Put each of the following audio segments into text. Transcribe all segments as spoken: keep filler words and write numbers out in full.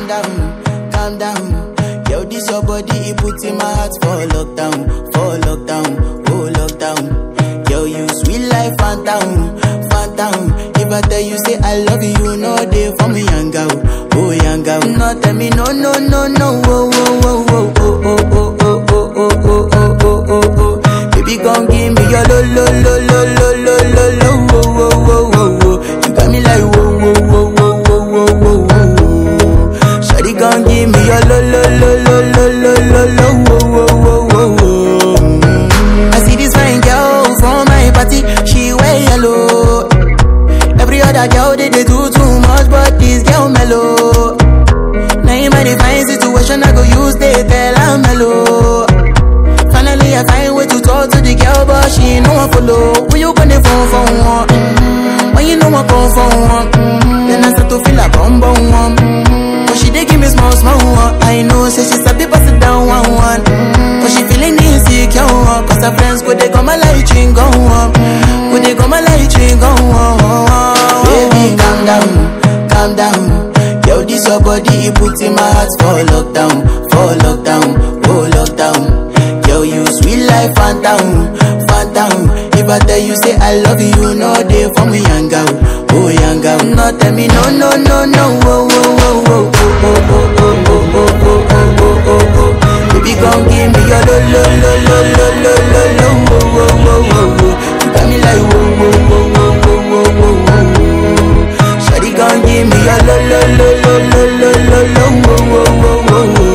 down, calm down. Yo, this your body, it puts in my heart for lockdown, for lockdown, oh lockdown. Yo, you sweet life, phantom, phantom. If I tell you say I love you, you know they for me, young girl, oh young girl. No, tell me no, no, no, no, oh, oh, oh, oh, oh, oh, oh, oh, oh, oh, oh, oh, oh, oh. Baby, come give me your lo, lo, lo, lo, lo, lo, lo, lo, oh, oh, oh, oh, oh. You got me like whoa, whoa, whoa, whoa, whoa, whoa, whoa, whoa. Shawty, come give me your lo, lo, lo, lo, lo, lo, lo, lo, oh, oh, oh, oh, oh. I see this fine girl from my party, she wear yellow. Every other girl they, they do too much, but this girl mellow. Now in my divine situation, I go use they tell I'm mellow. Finally I find way to talk to the girl, but she ain't no one follow. When you gonna phone for one? Mm-hmm. When you know I come for one? Mm-hmm. Then I start to feel a bum bum one. Mm-hmm. But she dey give me small small one. I know say she's a bit pass it down one one. Mm-hmm. But she feeling insecure one. Cause her friends go they come my light ring go on. Go they come my light ring go on. Baby calm down, calm down. Yo, this your body, it puts in my heart for lockdown, for lockdown, oh lockdown. Yo, you sweet life, phantom, phantom. If I tell you say I love you, you know they for me, young girl, oh young girl. No, tell me no, no, no, no, oh, oh, oh, oh, oh, oh, oh, oh, oh, oh, oh, oh, oh, oh. Baby, come give me your lo, lo, lo, lo, lo, lo, lo, lo, oh, oh, oh, oh, oh. You got me like whoa, whoa, whoa, whoa, whoa, whoa, whoa. Shawty, come give me your lo, lo, lo, lo, lo, lo, lo, lo, oh, oh, oh, oh, oh.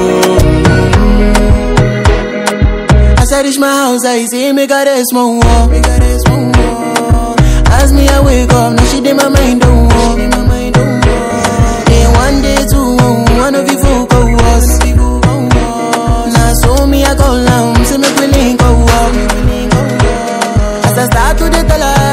As I reach my house, I see me got a small wall. Me got a small wall. As me I wake up, now she did my mind don't walk. Then one day two, one of you folk go was. Now so me I go down, see me feeling go up. As I start to the dollar,